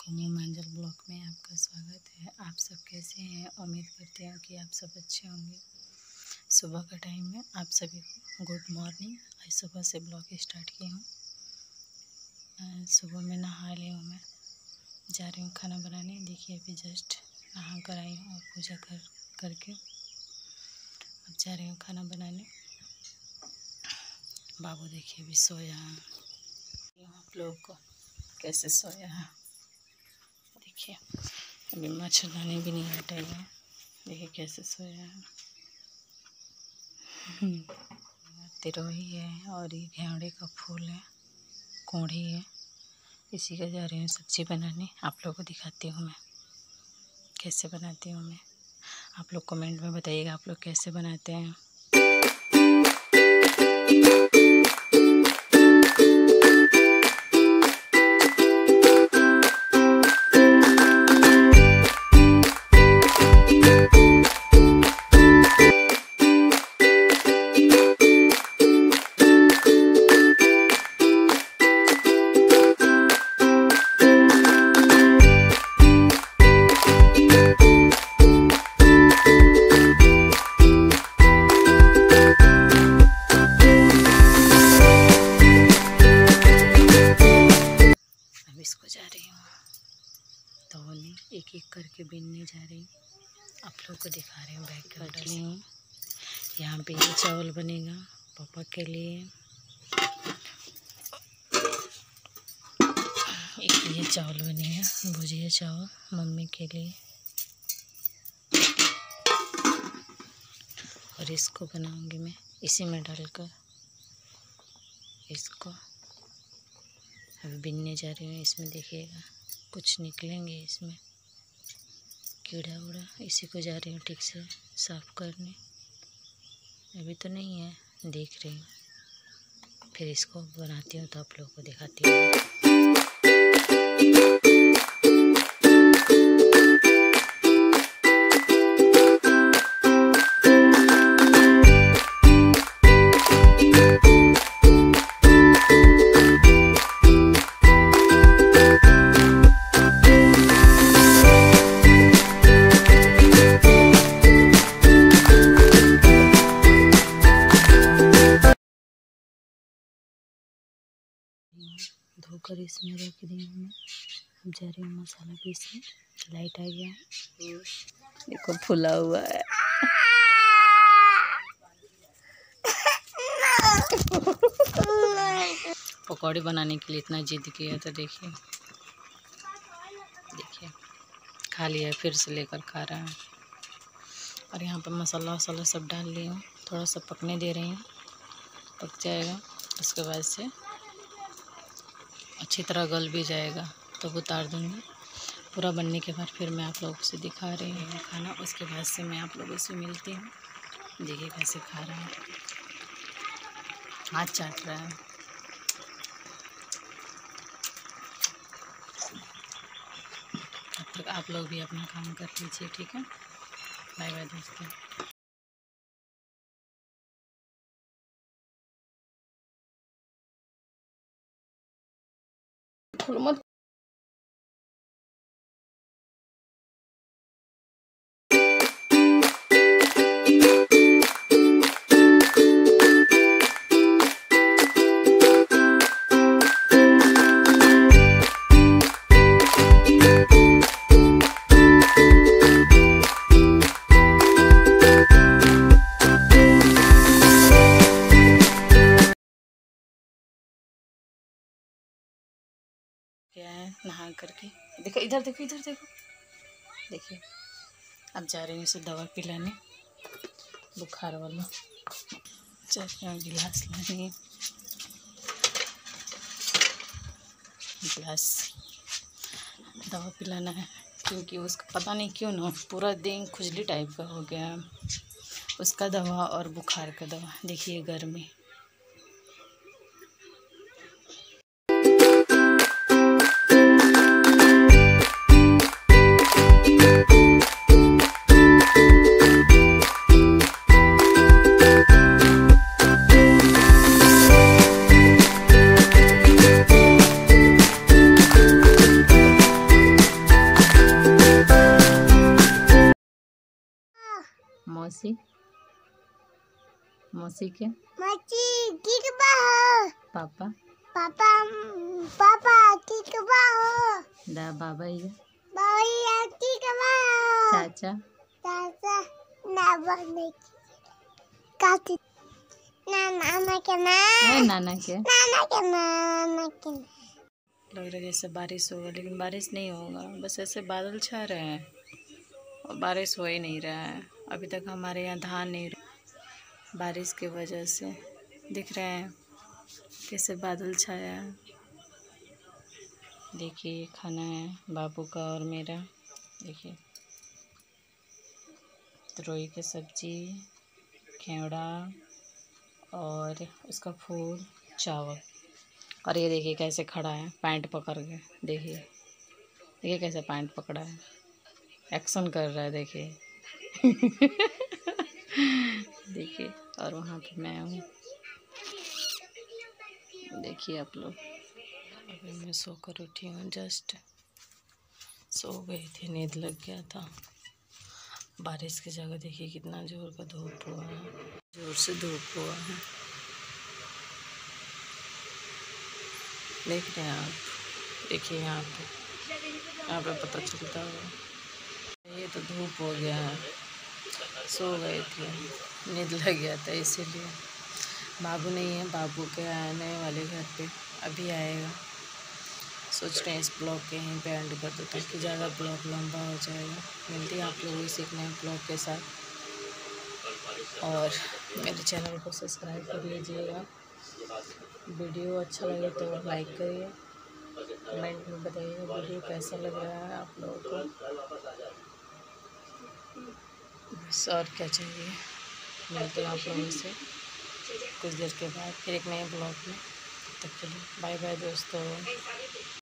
अलैकुम। मंजल ब्लॉग में आपका स्वागत है। आप सब कैसे हैं? उम्मीद करते हैं कि आप सब अच्छे होंगे। सुबह का टाइम है, आप सभी को गुड मॉर्निंग। आज सुबह से ब्लॉग स्टार्ट की हूँ। सुबह में नहा ली हूँ, मैं जा रही हूँ खाना बनाने। देखिए अभी जस्ट नहा कर आई हूँ और पूजा करके अब जा रही हूँ खाना बनाने। बाबू देखिए अभी सोया है, आप लोगों को कैसे सोया है देखिए। अभी मच्छरदानी भी नहीं हटाई है, देखिए कैसे सोया है। तिरोही है और ये घेवड़े का फूल है, कोढ़ी है। इसी का जा रही हूँ सब्ज़ी बनाने। आप लोगों को दिखाती हूँ मैं कैसे बनाती हूँ। मैं आप लोग कमेंट में बताइएगा आप लोग कैसे बनाते हैं। इसको जा रही हूँ धोने, एक एक करके बीनने जा रही हूँ। आप लोग को दिखा रही हूँ। बैग के डाली हूँ। यहाँ पे ये चावल बनेगा पापा के लिए, एक ये चावल बनेगा भुजिया चावल मम्मी के लिए, और इसको बनाऊंगी मैं इसी में डालकर। इसको अभी बीनने जा रही हूँ। इसमें देखिएगा कुछ निकलेंगे इसमें कीड़ा उड़ा, इसी को जा रही हूँ ठीक से साफ़ करने। अभी तो नहीं है, देख रही हूँ, फिर इसको बनाती हूँ तो आप लोगों को दिखाती हूँ। धोकर इसमें रख दी हूँ मैं। अब जा रही हूँ मसाला पीसने। लाइट आ गया है, देखो फुला हुआ है। पकौड़ी बनाने के लिए इतना जिद किया तो देखिए खा लिया, फिर से लेकर खा रहा है। और यहाँ पर मसाला वसाला सब डाल ली हूँ, थोड़ा सा पकने दे रही हूँ, पक जाएगा उसके बाद से अच्छी तरह गल भी जाएगा तब उतार दूँगी। पूरा बनने के बाद फिर मैं आप लोगों से दिखा रही हूँ खाना। उसके बाद से मैं आप लोगों से मिलती हूँ। देखिए कैसे खा रहा है, हाथ चाट रहा है। तब तक आप लोग भी अपना काम कर लीजिए, ठीक है। बाय बाय दोस्तों। मत क्या है, नहा करके देखो, इधर देखो, इधर देखो, देखिए। अब जा रही हूँ इसे दवा पिलाने, बुखार वाला। चल गिलास लानी, गिलास दवा पिलाना है, क्योंकि उसका पता नहीं क्यों ना पूरा दिन खुजली टाइप का हो गया। उसका दवा और बुखार का दवा। देखिए गर्मी। मौसी मौसी के मौसी किकबा हो पापा पापा पापा किकबा हो दा बाबा ये बाबा किकबा हो चाचा चाचा ना बने काटी नाना के ना नाना के नाना के लग रहा है जैसे बारिश होगा, लेकिन बारिश नहीं होगा। बस ऐसे बादल छा रहे हैं और बारिश हो ही नहीं रहा है। अभी तक हमारे यहाँ धान नहीं, बारिश की वजह से दिख रहे हैं कैसे बादल छाया है। देखिए खाना है बाबू का और मेरा। देखिए तरोई की सब्जी, घेवड़ा और उसका फूल, चावल। और ये देखिए कैसे खड़ा है पैंट पकड़ के। देखिए कैसे पैंट पकड़ा है, एक्शन कर रहा है। देखिए देखिए और वहाँ पे मैं हूँ। देखिए आप लोग, अभी मैं सोकर उठी हूँ, जस्ट सो गई थी, नींद लग गया था। बारिश की जगह देखिए कितना जोर का धूप हुआ है, जोर से धूप हुआ है। देख रहे हैं आप, देखिए यहाँ पे पता चलता होगा। ये तो धूप हो गया है, सो गए थे, नींद लग गया था इसीलिए। बाबू नहीं है, बाबू के आने वाले घर पे अभी आएगा। सोच रहे हैं इस ब्लॉग के यहीं पे एंड कर दो ताकि ज़्यादा ब्लॉग लंबा हो जाएगा। मिलती है आप लोगों से एक नए ब्लॉग के साथ, और मेरे चैनल को सब्सक्राइब कर लीजिएगा। वीडियो अच्छा लगे तो लाइक करिए, कमेंट में बताइए वीडियो कैसा लग रहा है आप लोगों को। बस और क्या चाहिए। मिलते हैं आप लोगों से कुछ देर के बाद फिर एक नए ब्लॉग में। तब तक के लिए बाय बाय दोस्तों।